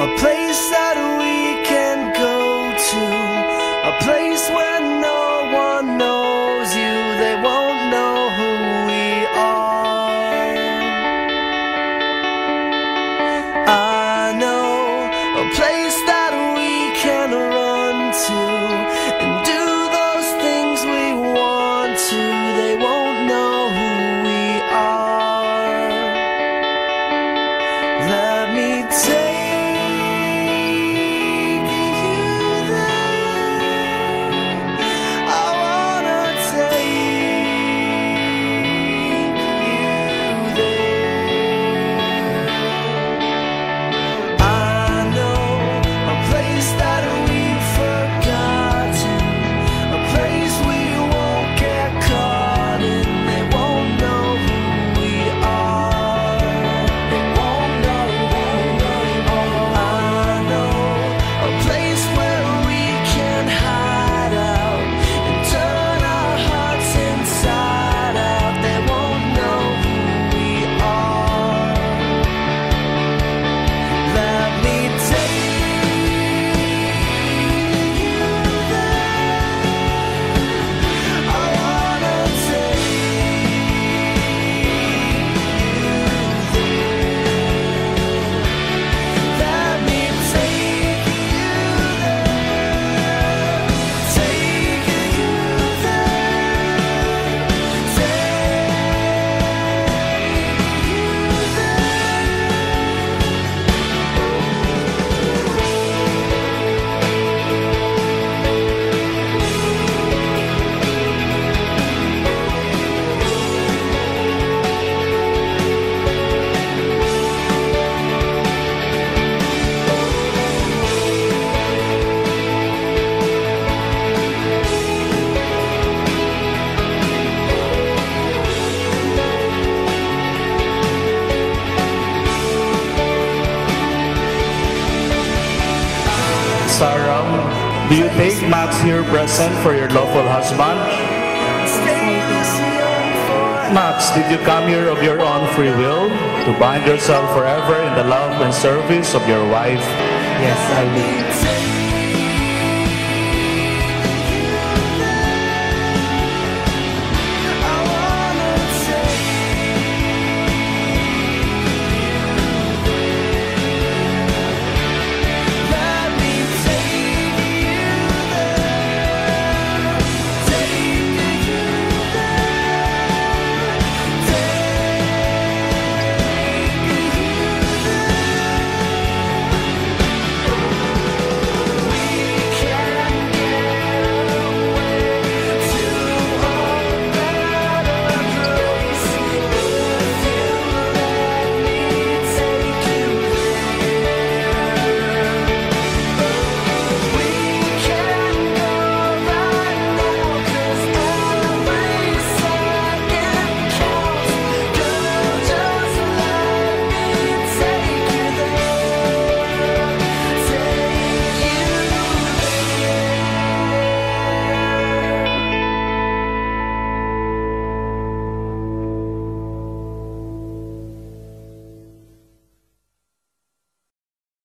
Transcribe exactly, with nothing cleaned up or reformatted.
a place that we can go to, a place where no one knows you, they won't know who we are. I know a place that we can run to and do those things we want to, they won't know who we are. Let me take Sarah, do you take Max here present for your lawful husband? Max, did you come here of your own free will to bind yourself forever in the love and service of your wife? Yes, I do.